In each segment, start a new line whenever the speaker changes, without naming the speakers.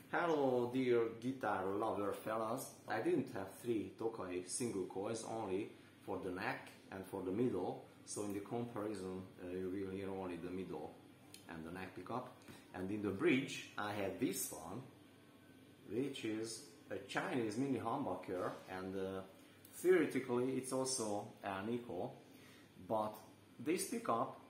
Hello dear guitar lover fellas. I didn't have 3 Tokai single coils, only for the neck and for the middle. So in the comparison you will hear only the middle and the neck pickup. And in the bridge I had this one, which is a Chinese mini humbucker, and theoretically it's also Alnico, but this pickup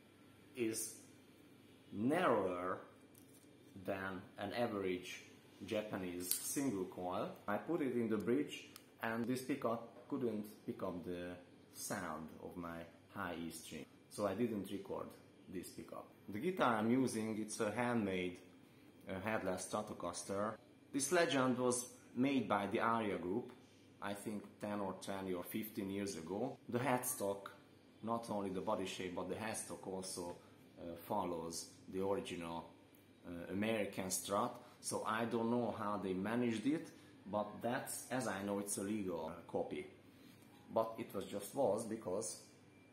is narrower than an average Japanese single coil. I put it in the bridge and this pickup couldn't pick up the sound of my high E string, so I didn't record this pickup. The guitar I'm using, it's a handmade Headless Stratocaster. This Legend was made by the Aria group, I think 10 or 20 or 15 years ago. The headstock, not only the body shape but the headstock also follows the original American Strat, so I don't know how they managed it, but that's, as I know, it's a legal copy. But it was because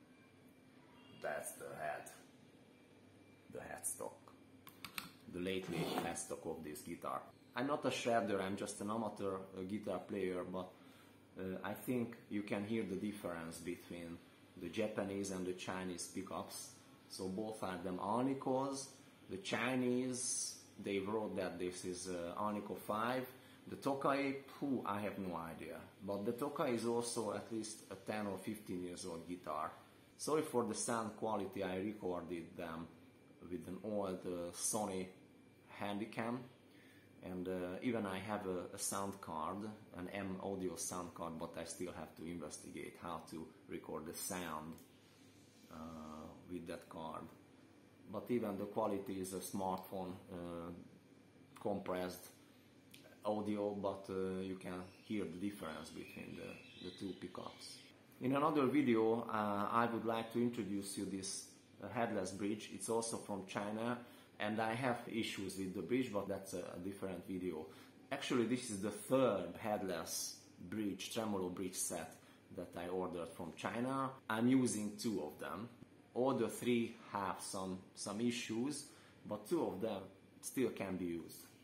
that's the headstock, the lately headstock of this guitar. I'm not a shredder, I'm just an amateur guitar player, but I think you can hear the difference between the Japanese and the Chinese pickups. So both are them Alnicos. The Chinese, they wrote that this is Alnico 5. The Tokai, I have no idea. But the Tokai is also at least a 10 or 15 years old guitar. Sorry for the sound quality, I recorded them with an old Sony Handycam. And even I have a sound card, an M audio sound card, but I still have to investigate how to record the sound with that card. But even the quality is a smartphone compressed audio, but you can hear the difference between the two pickups. In another video I would like to introduce you this headless bridge. It's also from China, and I have issues with the bridge, but that's a different video. Actually, this is the 3rd headless bridge, tremolo bridge set that I ordered from China. I'm using 2 of them. All the 3 have some issues, but 2 of them still can be used.